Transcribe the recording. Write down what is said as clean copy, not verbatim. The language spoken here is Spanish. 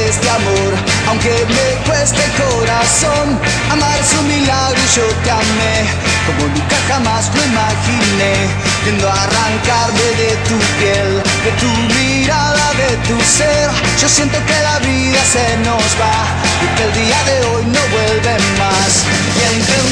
este amor. Aunque me cueste el corazón, amar es un milagro y yo te amé como nunca jamás lo imaginé. Tiendo a arrancarme de tu piel, de tu mirada, de tu ser. Yo siento que la vida se nos va y que el día de hoy no vuelve más. Y entre